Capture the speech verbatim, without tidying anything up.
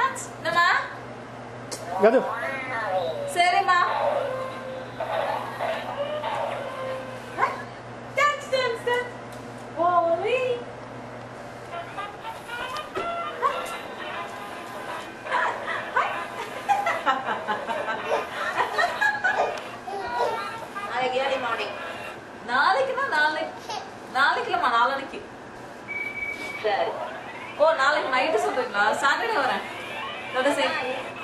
dance. Nama. Gautham. Sorry, ma. Dance, dance, dance. WallE. நாளைக்கு early morning. நாளைக்குனா நாளைக்கு. நாளைக்குலமா நாளைக்கு. சரி. ஓ நாளைக்கு நைட் சொல்றீங்களா? சாட்டர்டே வரேன். Let us say